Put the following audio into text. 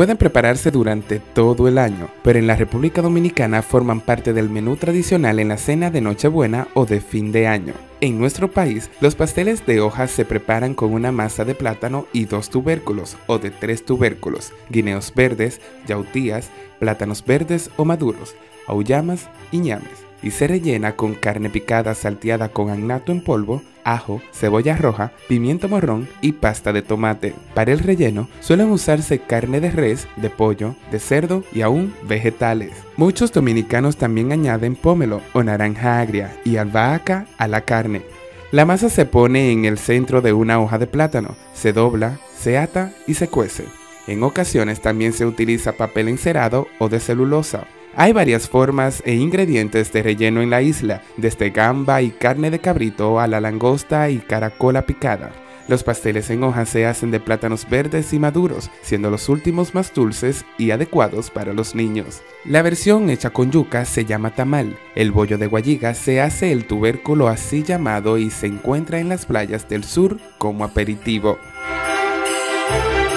Pueden prepararse durante todo el año, pero en la República Dominicana forman parte del menú tradicional en la cena de Nochebuena o de fin de año. En nuestro país, los pasteles de hojas se preparan con una masa de plátano y 2 tubérculos o de 3 tubérculos, guineos verdes, yautías, plátanos verdes o maduros, auyamas y ñames, y se rellena con carne picada salteada con annato en polvo, ajo, cebolla roja, pimiento morrón y pasta de tomate. Para el relleno suelen usarse carne de res, de pollo, de cerdo y aún vegetales. Muchos dominicanos también añaden pómelo o naranja agria y albahaca a la carne. La masa se pone en el centro de una hoja de plátano, se dobla, se ata y se cuece. En ocasiones también se utiliza papel encerado o de celulosa. Hay varias formas e ingredientes de relleno en la isla, desde gamba y carne de cabrito a la langosta y caracola picada. Los pasteles en hoja se hacen de plátanos verdes y maduros, siendo los últimos más dulces y adecuados para los niños. La versión hecha con yuca se llama tamal. El bollo de guayiga se hace el tubérculo así llamado y se encuentra en las playas del sur como aperitivo.